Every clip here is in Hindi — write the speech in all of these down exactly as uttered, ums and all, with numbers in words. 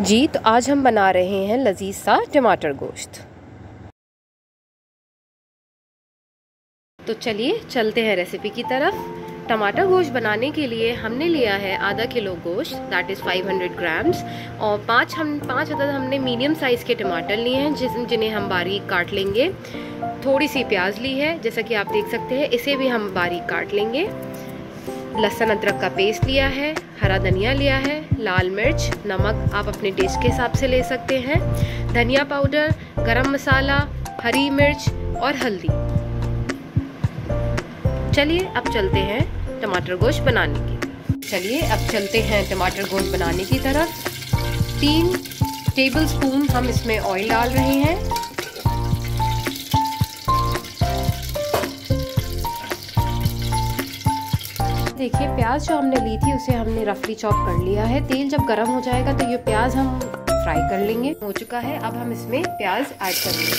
जी, तो आज हम बना रहे हैं लजीज सा टमाटर गोश्त। तो चलिए चलते हैं रेसिपी की तरफ। टमाटर गोश्त बनाने के लिए हमने लिया है आधा किलो गोश्त, that is five hundred grams, और पाँच हम पाँच अदद हमने मीडियम साइज़ के टमाटर लिए हैं जिस जिन्हें हम बारीक काट लेंगे। थोड़ी सी प्याज ली है जैसा कि आप देख सकते हैं, इसे भी हम बारीक काट लेंगे। लहसुन अदरक का पेस्ट लिया है, हरा धनिया लिया है, लाल मिर्च, नमक आप अपने टेस्ट के हिसाब से ले सकते हैं, धनिया पाउडर, गरम मसाला, हरी मिर्च और हल्दी। चलिए अब चलते हैं टमाटर गोश्त बनाने की। चलिए अब चलते हैं टमाटर गोश्त बनाने की तरफ। तीन टेबलस्पून हम इसमें ऑयल डाल रहे हैं। देखिए प्याज जो हमने ली थी उसे हमने रफली चॉप कर लिया है। तेल जब गर्म हो जाएगा तो ये प्याज हम फ्राई कर लेंगे। हो चुका है, अब हम इसमें प्याज ऐड कर लेंगे।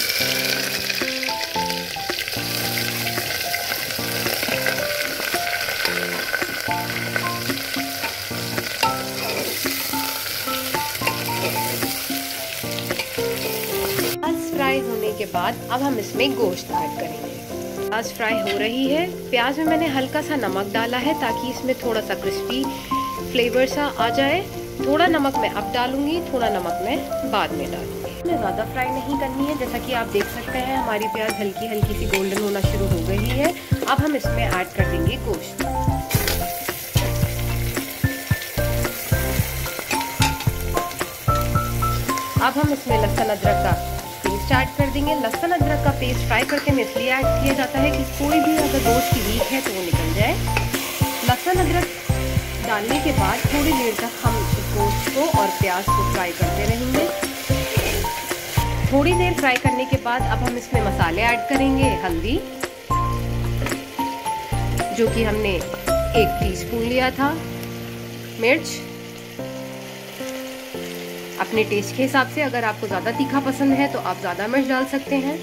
प्याज फ्राई होने के बाद अब हम इसमें गोश्त ऐड करेंगे। प्याज फ्राई हो रही है। प्याज में मैंने हल्का सा नमक डाला है ताकि इसमें थोड़ा सा क्रिस्पी फ्लेवर सा आ जाए। थोड़ा नमक मैं अब डालूंगी, थोड़ा नमक मैं बाद में डालूंगी। इसमें ज़्यादा फ्राई नहीं करनी है। जैसा कि आप देख सकते हैं हमारी प्याज हल्की हल्की सी गोल्डन होना शुरू हो गई है। अब हम इसमें ऐड कर देंगे गोश्त। अब हम इसमें लहसुन अदरक का पेस्ट ऐड कर देंगे। लहसुन अदरक का पेस्ट फ्राई करके में इसलिए ऐड किया जाता है कि कोई भी अगर गोश्त की लीक है तो वो निकल जाए। लहसुन अदरक डालने के बाद थोड़ी देर तक हम इस गोश्त को और प्याज को फ्राई करते रहेंगे। थोड़ी देर फ्राई करने के बाद अब हम इसमें मसाले ऐड करेंगे। हल्दी जो कि हमने एक टीस्पून लिया था, मिर्च अपने टेस्ट के हिसाब से, अगर आपको ज़्यादा तीखा पसंद है तो आप ज़्यादा मिर्च डाल सकते हैं।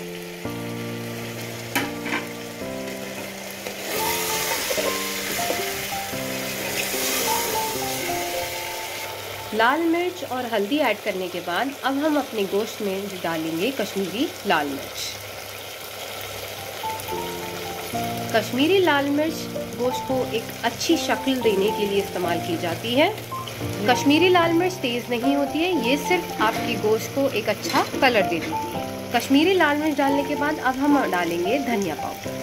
लाल मिर्च और हल्दी ऐड करने के बाद अब हम अपने गोश्त में डालेंगे कश्मीरी लाल मिर्च। कश्मीरी लाल मिर्च गोश्त को एक अच्छी शक्ल देने के लिए इस्तेमाल की जाती है। कश्मीरी लाल मिर्च तेज़ नहीं होती है, ये सिर्फ आपकी गोश्त को एक अच्छा कलर दे देती है। कश्मीरी लाल मिर्च डालने के बाद अब हम डालेंगे धनिया पाउडर।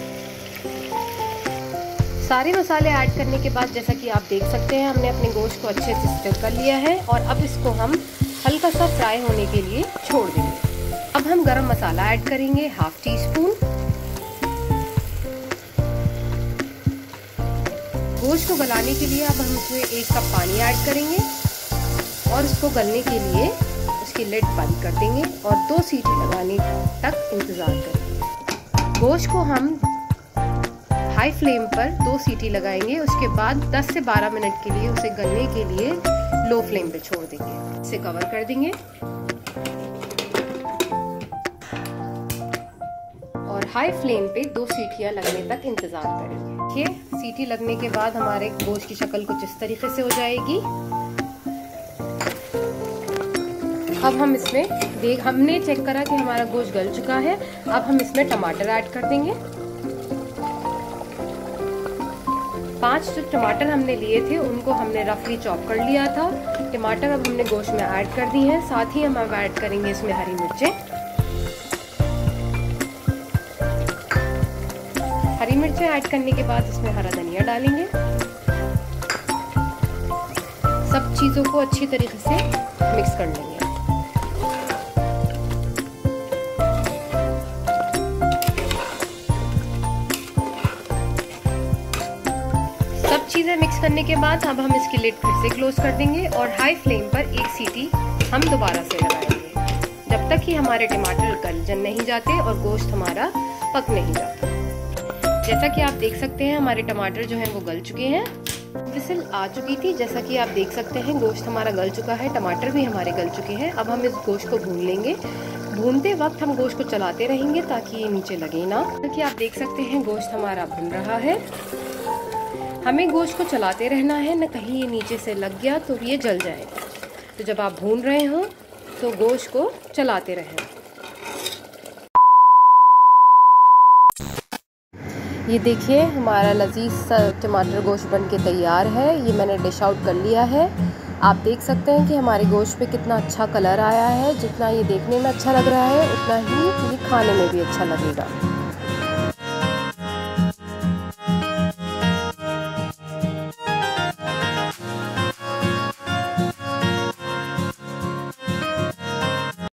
सारे मसाले ऐड करने के बाद जैसा कि आप देख सकते हैं हमने अपने गोश्त को अच्छे से स्टर कर लिया है और अब इसको हम हल्का सा फ्राई होने के लिए छोड़ देंगे। अब हम गरम मसाला ऐड करेंगे, हाफ टी स्पून। गोश्त को गलाने के लिए अब हम इसमें एक कप पानी ऐड करेंगे और इसको गलने के लिए उसकी लिड बंद कर देंगे और दो सीटी लगाने तक इंतज़ार करेंगे। गोश्त को हम हाई फ्लेम पर दो सीटी लगाएंगे, उसके बाद दस से बारह मिनट के लिए उसे गलने के लिए लो फ्लेम पे छोड़ देंगे। इसे कवर कर देंगे और हाई फ्लेम पे दो सीटियां लगने तक इंतज़ार करेंगे। देखिए सीटी लगने के बाद हमारे गोश्त की शक्ल कुछ इस तरीके से हो जाएगी। अब हम इसमें देख हमने चेक करा कि हमारा गोश्त गल चुका है। अब हम इसमें टमाटर ऐड कर देंगे। पांच जो टमाटर हमने लिए थे उनको हमने रफली चॉप कर लिया था। टमाटर अब हमने गोश्त में ऐड कर दी हैं। साथ ही हम अब ऐड करेंगे इसमें हरी मिर्चें। हरी मिर्चें ऐड करने के बाद इसमें हरा धनिया डालेंगे। सब चीज़ों को अच्छी तरीके से मिक्स कर लेंगे। सब चीज़ें मिक्स करने के बाद अब हम इसकी लिड फिर से क्लोज कर देंगे और हाई फ्लेम पर एक सीटी हम दोबारा से लगाएंगे जब तक कि हमारे टमाटर गल नहीं जाते और गोश्त हमारा पक नहीं जाता। जैसा कि आप देख सकते हैं हमारे टमाटर जो हैं वो गल चुके हैं। विसिल आ चुकी थी, जैसा कि आप देख सकते हैं गोश्त हमारा गल चुका है, टमाटर भी हमारे गल चुके हैं। अब हम इस गोश्त को भून लेंगे। भूनते वक्त हम गोश्त को चलाते रहेंगे ताकि ये नीचे लगे ना। जैसा कि आप देख सकते हैं गोश्त हमारा भुन रहा है। हमें गोश्त को चलाते रहना है, न कहीं ये नीचे से लग गया तो ये जल जाएगा। तो जब आप भून रहे हो तो गोश्त को चलाते रहें। ये देखिए हमारा लजीज सा टमाटर गोश्त बन के तैयार है। ये मैंने डिश आउट कर लिया है। आप देख सकते हैं कि हमारे गोश्त पे कितना अच्छा कलर आया है। जितना ये देखने में अच्छा लग रहा है उतना ही ये खाने में भी अच्छा लगेगा।